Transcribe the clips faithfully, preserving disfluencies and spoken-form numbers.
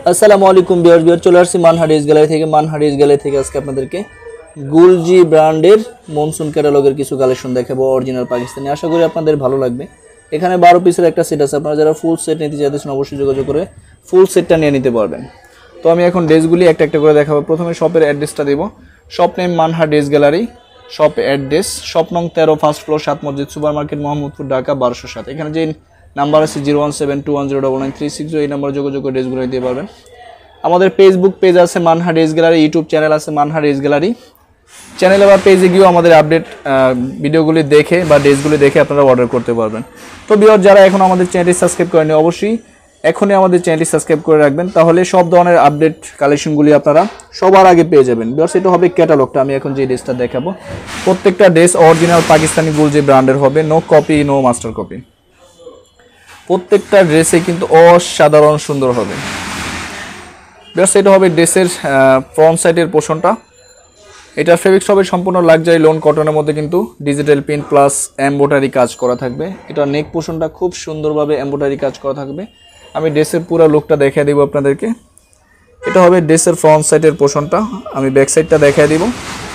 আসসালামুআলাইকুম viewers viewer চলে আসছি Manha dress gallery থেকে মানহা ড্রেস গ্যালারি থেকে আজকে আপনাদেরকে গুলজি ব্র্যান্ডের মনসুন ক্যাটালগের কিছু কালেকশন দেখাবো অরিজিনাল পাকিস্তানি। আশা করি আপনাদের ভালো লাগবে। এখানে বারো পিসের একটা সেট আছে, আপনারা যারা ফুল সেট নিতে চাইতেছেন অবশ্যই যোগাযোগ করে ফুল সেটটা নিয়ে নিতে পারবেন। তো আমি এখন ড্রেসগুলি একটা একটা করে দেখাবো। প্রথমে শপের অ্যাড্রেসটা দেব। Shop name Manha dress gallery, shop address shop নং তেরো, ফার্স্ট ফ্লোর, সাত মসজিদ, সুপার মার্কেট মোহাম্মদপুর, ঢাকা বারোশো সাত। এখানে যে নাম্বার আছে zero one seven two one zero double nine three six, এই নাম্বারে যোগাযোগ করে ড্রেসগুলো নিতে পারবেন। আমাদের ফেসবুক পেজ আছে Manha dress gallery, YouTube channel আছে মানহা ড্রেস গ্যালারি। চ্যানেলে বা পেজে গিয়েও আমাদের আপডেট ভিডিওগুলি দেখে বা ড্রেসগুলি দেখে আপনারা অর্ডার করতে পারবেন। তো ভিউয়ার যারা এখন আমাদের চ্যানেলটি সাবস্ক্রাইব করেনি অবশ্যই এখনই আমাদের চ্যানেলটি সাবস্ক্রাইব করে রাখবেন, তাহলে সব ধরনের আপডেট কালেকশনগুলি আপনারা সবার আগে পেয়ে যাবেন। ভিউয়ার এটা হবে ক্যাটালগটা। আমি এখন যে ড্রেসটা দেখাবো প্রত্যেকটা ড্রেস অরিজিনাল পাকিস্তানি গুলজি ব্র্যান্ডের হবে, no copy no master copy. প্রত্যেকটা ড্রেসে কিন্তু অসাধারণ সুন্দর হবে। ভিউয়ার্স এটা হবে ড্রেসের ফ্রন্ট সাইডের পোর্শনটা। এটা ফেব্রিক্স হবে সম্পূর্ণ লাক্সারি লোন কটনের মধ্যে, কিন্তু ডিজিটাল প্রিন্ট প্লাস এমব্রয়ডারি কাজ করা থাকবে। এটা নেক পোর্শনটা খুব সুন্দরভাবে এমব্রয়ডারি কাজ করা থাকবে। আমি ড্রেসের পুরো লুকটা দেখিয়ে দেব আপনাদেরকে। এটা হবে ড্রেসের ফ্রন্ট সাইডের পোর্শনটা। আমি ব্যাক সাইডটা দেখিয়ে দিব।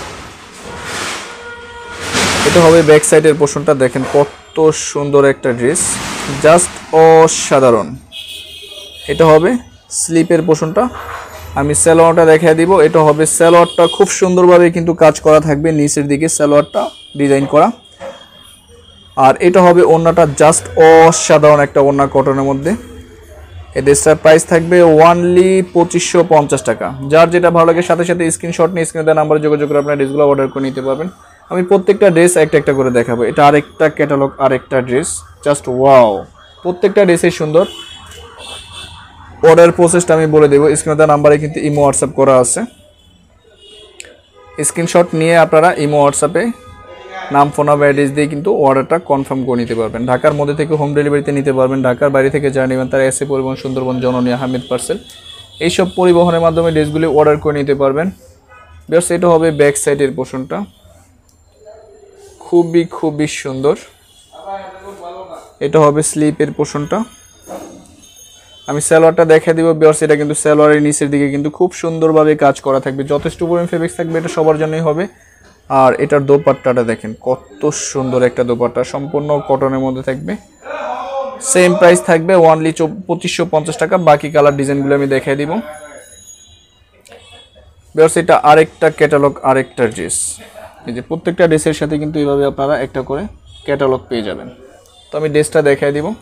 এটা হবে ব্যাক সাইডের পোর্শনটা। দেখেন কত সুন্দর একটা ড্রেস, জাস্ট অসাধারণ। এটা হবে স্লিপের পোর্শনটা। আমি সালোয়ারটা দেখিয়ে দিব। এটা হবে সালোয়ারটা খুব সুন্দরভাবে কিন্তু কাজ করা থাকবে, নিচের দিকে সালোয়ারটা ডিজাইন করা। আর এটা হবে ওড়নাটা, জাস্ট অসাধারণ একটা ওড়না কটনের মধ্যে। এই ড্রেসটার প্রাইস থাকবে ওয়ানলি পঁচিশশো পঞ্চাশ টাকা। যার যেটা ভালো লাগে সাথে সাথে স্ক্রিনশট নিয়ে স্ক্রিনে দেওয়া নাম্বারে যোগাযোগ করে আপনার ড্রেসগুলো অর্ডার করে নিতে পারবেন। আমি প্রত্যেকটা ড্রেস একটা একটা করে দেখাবো। এটা আরেকটা ক্যাটালগ, আরেকটা ড্রেস, জাস্ট ওয়াও। প্রত্যেকটা ড্রেসই সুন্দর। অর্ডার প্রসেসটা আমি বলে দেবো। স্ক্রিনে দেওয়া নাম্বারে কিন্তু ইমো হোয়াটসঅ্যাপ করা আছে। স্ক্রিনশট নিয়ে আপনারা ইমো হোয়াটসঅ্যাপে নাম, ফোন নাম্বার, অ্যাড্রেস দিয়ে কিন্তু অর্ডারটা কনফার্ম করে নিতে পারবেন। ঢাকার মধ্যে থেকে হোম ডেলিভারিতে নিতে পারবেন। ঢাকার বাইরে থেকে যারা নেবেন তারা এসে পরিবহন, সুন্দরবন, জননী, আহমেদ পার্সেল এইসব পরিবহনের মাধ্যমে ড্রেসগুলি অর্ডার করে নিতে পারবেন। বেশ এটা হবে ব্যাক সাইডের পোর্শনটা, খুবই খুবই সুন্দর। এটা হবে স্লিপের পোর্শনটা। আমি সালোয়ারটা দেখিয়ে দিব। বেশ এটা কিন্তু সালোয়ারের নিচের দিকে কিন্তু খুব সুন্দরভাবে কাজ করা থাকবে, যথেষ্ট পরিমাণ ফেব্রিক্স থাকবে, এটা সবার জন্যই হবে। আর এটার দোপাট্টাটা দেখেন কত সুন্দর একটা দোপাট্টা, সম্পূর্ণ কটনের মধ্যে থাকবে। সেম প্রাইস থাকবে ওয়ানলি পঁচিশশো পঞ্চাশ টাকা। বাকি কালার ডিজাইনগুলো আমি দেখিয়ে দিব। বেশ এটা আরেকটা ক্যাটালগ, আরেকটা ড্রেস। এই যে প্রত্যেকটা ড্রেসের সাথে কিন্তু এইভাবে আপনারা একটা করে ক্যাটালগ পেয়ে যাবেন। তো আমি ড্রেসটা দেখিয়ে দিব।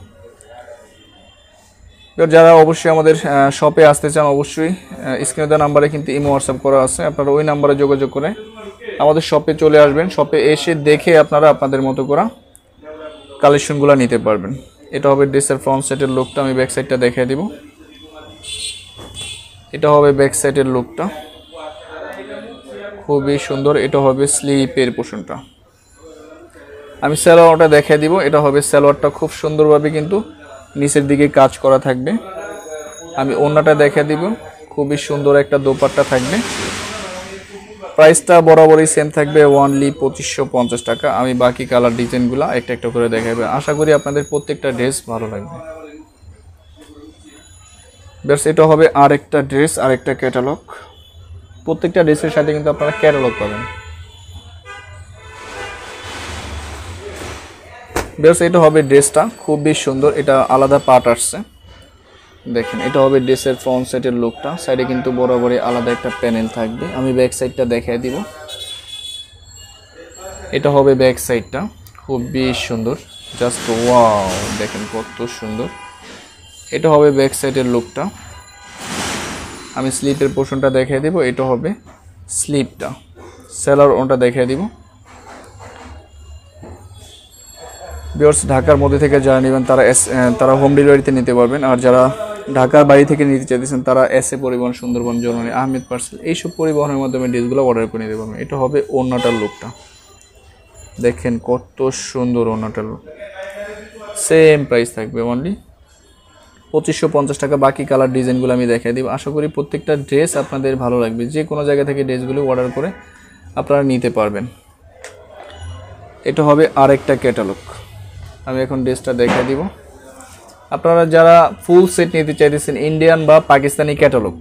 যারা অবশ্যই আমাদের শপে আসতে চান অবশ্যই স্ক্রিনে দেওয়া নাম্বারে কিন্তু ইমো হোয়াটসঅ্যাপ করা আছে। আপনারা ওই নাম্বারে যোগাযোগ করে আমাদের শপে চলে আসবেন। শপে এসে দেখে আপনারা আপনাদের মতো করা কালেকশনগুলো নিতে পারবেন। এটা হবে ড্রেসের ফ্রন্ট সাইডের লুকটা। আমি ব্যাক সাইডটা দেখিয়ে দিব। এটা হবে ব্যাক সাইডের লুকটা, খুবই সুন্দর। এটা হবে স্লিপের পোর্শনটা। আমি সালোয়ারটা দেখিয়ে দিব। এটা হবে সালোয়ারটা, খুব সুন্দরভাবে কিন্তু নিচের দিকে কাজ করা থাকবে। আমি ওড়নাটা দেখিয়ে দিব। খুবই সুন্দর একটা দোপাট্টা থাকবে। প্রাইসটা বরাবরই সেম থাকবে ওয়ানলি পঁচিশশো পঞ্চাশ টাকা। আমি বাকি কালার ডিজাইনগুলো একটা একটা করে দেখাবো। আশা করি আপনাদের প্রত্যেকটা ড্রেস ভালো লাগবে। বেশ এটা হবে আরেকটা ড্রেস, আরেকটা ক্যাটালগ। প্রত্যেকটা ড্রেসের সাথে কিন্তু আপনারা ক্যাটালগ পাবেন। বেশ এটা হবে ড্রেসটা, খুবই সুন্দর। এটা আলাদা পার্ট আসছে, দেখেন। এটা হবে ড্রেসের ফ্রন্ট সাইডের লুকটা। সাইডে কিন্তু বরাবরই আলাদা একটা প্যানেল থাকবে। আমি ব্যাক সাইডটা দেখিয়ে দিব। এটা হবে ব্যাক সাইডটা, খুবই সুন্দর, জাস্ট ওয়াও। দেখেন কত সুন্দর। এটা হবে ব্যাক সাইডের লুকটা। আমি স্লিপের পোর্শনটা দেখিয়ে দিব। এটা হবে স্লিপটা, সেলার ওটা দেখিয়ে দিব। ভিউয়ার্স ঢাকার মধ্যে থেকে যারা নেবেন তারা তারা হোম ডেলিভারিতে নিতে পারবেন। আর যারা ঢাকার বাইরে থেকে নিতে চাইতেছেন তারা এসে পরিবহন, সুন্দরবন, জননী, আহমেদ পার্সেল এইসব পরিবহনের মাধ্যমে ড্রেসগুলো অর্ডার করে নিতে পারবেন। এটা হবে ওড়নাটার লুকটা। দেখেন কত সুন্দর ওড়নাটার লুক। সেম প্রাইস থাকবে অনলি পঁচিশশো পঞ্চাশ টাকা। বাকি কালার ডিজাইনগুলো আমি দেখিয়ে দিব। আশা করি প্রত্যেকটা ড্রেস আপনাদের ভালো লাগবে। যে কোনো জায়গা থেকে ড্রেসগুলো অর্ডার করে আপনারা নিতে পারবেন। এটা হবে আরেকটা ক্যাটালগ। আমি এখন ড্রেসটা দেখিয়ে দিব। আপনারা যারা ফুল সেট নিতে চাইতেছেন ইন্ডিয়ান বা পাকিস্তানি ক্যাটালগ,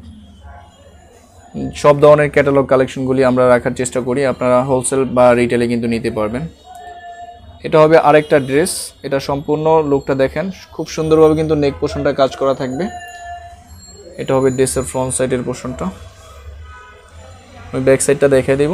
সব ধরনের ক্যাটালগ কালেকশনগুলি আমরা রাখার চেষ্টা করি, আপনারা হোলসেল বা রিটেলে কিন্তু নিতে পারবেন। এটা হবে আরেকটা ড্রেস, এটা সম্পূর্ণ লুকটা দেখেন, খুব সুন্দরভাবে কিন্তু নেক পোর্শনটা কাজ করা থাকবে। এটা হবে ড্রেসের ফ্রন্ট সাইডের পোর্শনটা, আমি ব্যাক সাইডটা দেখিয়ে দেব।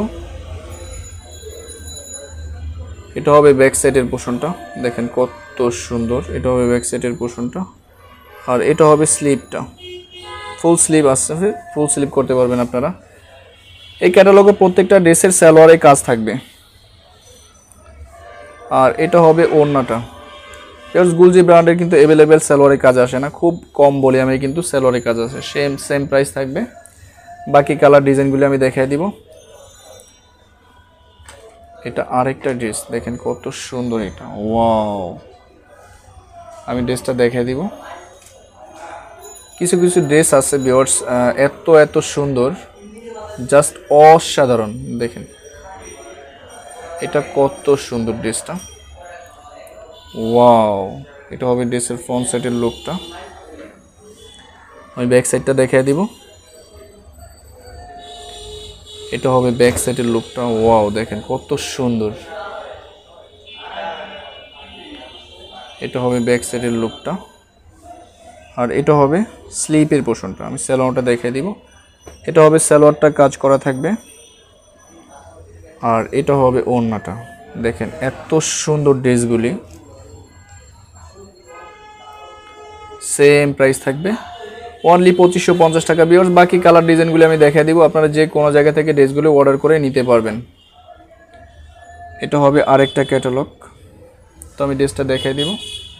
এটা হবে ব্যাক সাইডের পোর্শনটা, দেখেন কত সুন্দর। এটা হবে ব্যাক সাইডের পোর্শনটা, আর এটা হবে স্লিভটা, ফুল স্লিভ আসছে, ফুল স্লিভ করতে পারবেন আপনারা। এই ক্যাটালগে প্রত্যেকটা ড্রেসের সালোয়ারে কাজ থাকবে। আর এটা হবে ওড়নাটা। এর গুলজি ব্র্যান্ডের কিন্তু অ্যাভেলেবেল সালোয়ারে কাজ আসে না, খুব কম ভলিউমে কিন্তু সালোয়ারে কাজ আসে। সেম সেম প্রাইস থাকবে। বাকি কালার ডিজাইনগুলো আমি দেখিয়ে দিব। এটা আরেকটা ড্রেস, দেখেন কত সুন্দর এটা, ওয়াও। আমি ড্রেসটা দেখিয়ে দিব। কিছু কিছু ড্রেস আছে ভিউয়ার্স, এত এত সুন্দর, জাস্ট অসাধারণ। দেখেন এটা কত সুন্দর ড্রেসটা, ওয়াও। এটা হবে ড্রেসের ফ্রন্ট সাইডের লুকটা, আমি ব্যাক সাইডটা দেখিয়ে দিব। এটা হবে ব্যাক সাইডের লুকটা, ওয়াও, দেখেন কত সুন্দর। এটা হবে ব্যাক সাইডের লুকটা, আর এটা হবে স্লিপের পোর্শনটা, আমি সালোয়ারটা দেখিয়ে দিব। এটা হবে সালোয়ারটা কাজ করা থাকবে, আর এটা হবে ওড়নাটা। দেখেন এত সুন্দর ড্রেসগুলি, সেম প্রাইস থাকবে, অনলি পঁচিশশো পঞ্চাশ টাকা ভিউয়ার্স। বাকি কালার ডিজাইনগুলি আমি দেখিয়ে দিব, আপনারা যে কোনো জায়গা থেকে ড্রেসগুলো অর্ডার করে নিতে পারবেন। এটা হবে আরেকটা ক্যাটালগ, তো আমি ড্রেসটা দেখিয়ে দিব।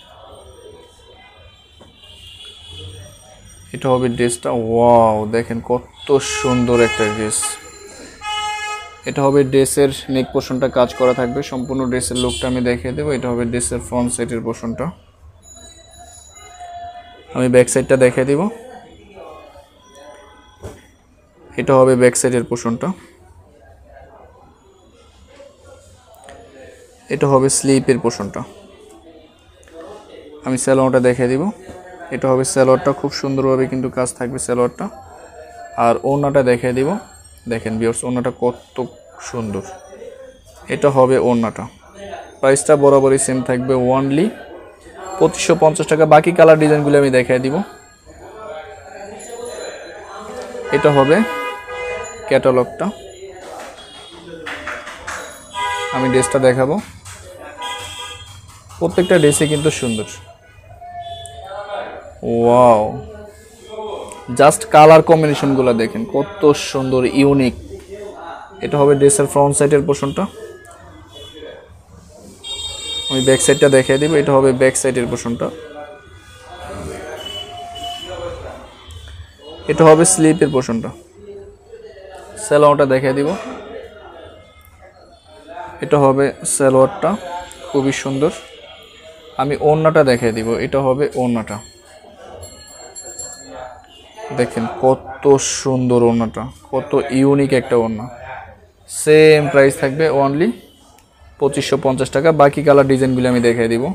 এটা হবে ড্রেসটা, ওয়াও, দেখেন কত সুন্দর একটা ড্রেস। এটা হবে ড্রেসের নেক পোর্শনটা কাজ করা থাকবে, সম্পূর্ণ ড্রেসের লুকটা আমি দেখিয়ে দেবো। এটা হবে ড্রেসের ফ্রন্ট সাইডের পোর্শনটা, আমি ব্যাক সাইডটা দেখিয়ে দিব। এটা হবে ব্যাক সাইডের পোর্শনটা, এটা হবে স্লিপের পোর্শনটা, আমি সালোয়ারটা দেখিয়ে দিব। এটা হবে সালোয়ারটা, খুব সুন্দরভাবে কিন্তু কাজ থাকবে সালোয়ারটা। আর ওড়নাটা দেখিয়ে দিব, দেখেন ভিউয়ার্স ওড়নাটা কত সুন্দর। এটা হবে ওড়নাটা, প্রাইসটা বরাবরই সেম থাকবে, ওনলি পঁচিশশো পঞ্চাশ টাকা। বাকি কালার ডিজাইনগুলো আমি দেখিয়ে দিব। এটা হবে ক্যাটালগটা, আমি ড্রেসটা দেখাবো। প্রত্যেকটা ড্রেসে কিন্তু সুন্দর, ওয়াও, জাস্ট কালার কম্বিনেশনগুলো দেখেন কত সুন্দর, ইউনিক। এটা হবে ড্রেসের ফ্রন্ট সাইডের পোর্শনটা, আমি ব্যাক সাইডটা দেখিয়ে দিব। এটা হবে ব্যাক সাইডের পোর্শনটা, এটা হবে স্লিপের পোর্শনটা, সালোয়ারটা দেখিয়ে দিব। এটা হবে সালোয়ারটা, খুবই সুন্দর। আমি ওড়নাটা দেখিয়ে দিব। এটা হবে ওড়নাটা, দেখেন কত সুন্দর ওড়নাটা, কত ইউনিক একটা ওড়না। সেম প্রাইস থাকবে, অনলি পঁচিশশো পঞ্চাশ টাকা। বাকি কালার ডিজাইনগুলো আমি দেখিয়ে দিব।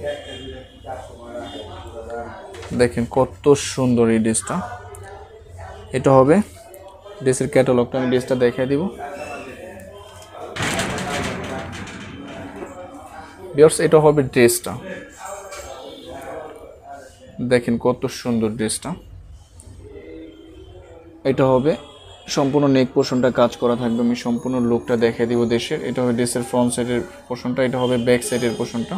দেখেন কত সুন্দর এই ড্রেসটা। এটা হবে ড্রেসের ক্যাটালগটা, আমি ড্রেসটা দেখিয়ে দিব। ভিউয়ার্স এটা হবে ড্রেসটা, দেখেন কত সুন্দর ড্রেসটা। এটা হবে সম্পূর্ণ নেক পোর্শনটা কাজ করা থাকবে, আমি সম্পূর্ণ লুকটা দেখিয়ে দিব দেশের। এটা হবে ড্রেসের ফ্রন্ট সাইডের পোর্শনটা, এটা হবে ব্যাক সাইডের পোর্শনটা,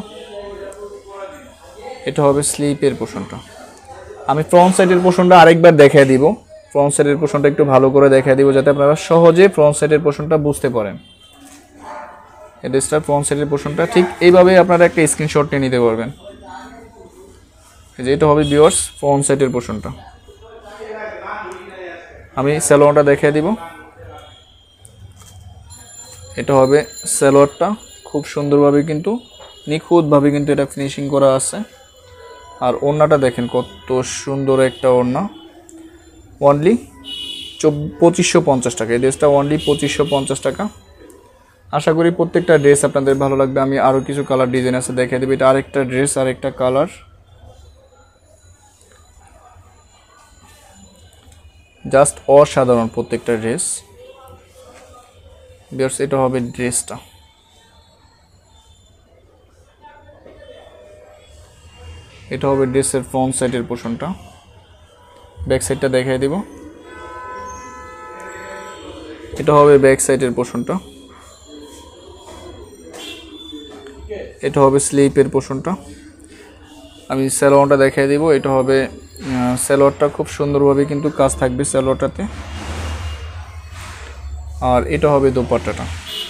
এটা হবে স্লিপের পোর্শনটা। আমি ফ্রন্ট সাইডের পোর্শনটা আরেকবার দেখিয়ে দিব। ফ্রন্ট সাইডের পোর্শনটা একটু ভালো করে দেখিয়ে দিব, যাতে আপনারা সহজে ফ্রন্ট সাইডের পোর্শনটা বুঝতে পারেন। এই ড্রেসটার ফ্রন্ট সাইডের পোর্শনটা ঠিক এইভাবে আপনারা একটা স্ক্রিনশট নিয়ে নিতে পারবেন। এই যে এটা হবে ভিউয়ার্স ফ্রন্ট সাইডের পোর্শনটা, আমি সালোয়ারটা দেখিয়ে দিব। এটা হবে সালোয়ারটা, খুব সুন্দরভাবে কিন্তু নিখুঁতভাবে কিন্তু এটা ফিনিশিং করা আছে। আর ওড়নাটা দেখেন কত সুন্দর একটা ওড়না, অনলি পঁচিশশো পঞ্চাশ টাকা। এই ড্রেসটা অনলি পঁচিশশো পঞ্চাশ টাকা। আশা করি প্রত্যেকটা ড্রেস আপনাদের ভালো লাগবে। আমি আরও কিছু কালার ডিজাইন আছে দেখিয়ে দেবো। এটা আরেকটা ড্রেস, আরেকটা কালার, জাস্ট অসাধারণ প্রত্যেকটা ড্রেস। ভিউয়ার্স এটা হবে ড্রেসটা, এটা হবে ড্রেসের ফ্রন্ট সাইডের পোর্শনটা। ব্যাক সাইডটা দেখাই দিব, এটা হবে ব্যাক সাইডের পোর্শনটা, এটা হবে স্লিপের পোর্শনটা। আমি সালোয়ারটা দেখাই দিব, এটা হবে সালোয়ারটা খুব সুন্দরভাবে কিন্তু কাজ থাকবে সালোয়ারটাতে। আর এটা হবে দোপাট্টাটা,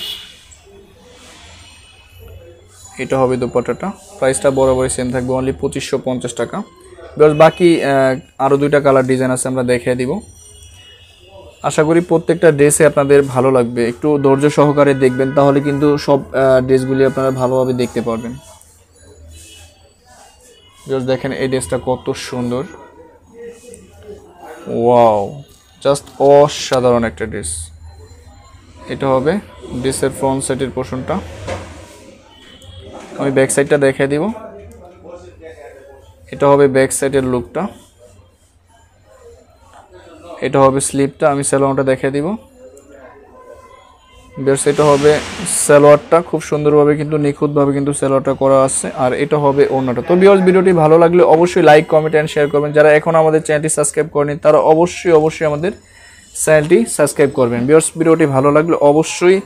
এটা হবে দোপাট্টাটা। প্রাইসটা বরাবরই সেম থাকবে, অনলি পঁচিশশো পঞ্চাশ টাকা। বিকজ বাকি আরও দুইটা কালার ডিজাইন আছে, আমরা দেখিয়ে দিব। আশা করি প্রত্যেকটা ড্রেসে আপনাদের ভালো লাগবে, একটু ধৈর্য সহকারে দেখবেন, তাহলে কিন্তু সব ড্রেসগুলি আপনারা ভালোভাবে দেখতে পারবেন। জাস্ট দেখেন এই ড্রেসটা কত সুন্দর, ওয়াও, জাস্ট অসাধারণ একটা ড্রেস। এটা হবে ড্রেসের ফ্রন্ট সাইডের পোর্শনটা। আমি ব্যাক সাইডটা দেখিয়ে দিব, এটা হবে ব্যাক সাইডের লুকটা, এটা হবে স্লিপটা। আমি সালোয়ারটা দেখিয়ে দিব। বেশ, এটা হবে সালোয়ারটা, খুব সুন্দরভাবে কিন্তু নিখুঁতভাবে কিন্তু সালোয়ারটা করা আছে। আর এটা হবে ওড়নাটা। তো ভিউয়ার্স ভিডিওটি ভালো লাগলে অবশ্যই লাইক, কমেন্ট এন্ড শেয়ার করবেন। যারা এখন আমাদের চ্যানেলটি সাবস্ক্রাইব করেনি তারা অবশ্যই অবশ্যই আমাদের চ্যানেলটি সাবস্ক্রাইব করবেন। ভিউয়ার্স ভিডিওটি ভালো লাগলে অবশ্যই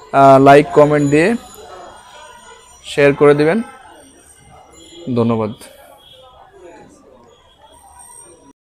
লাইক কমেন্ট দিয়ে শেয়ার করে দিবেন। ধন্যবাদ।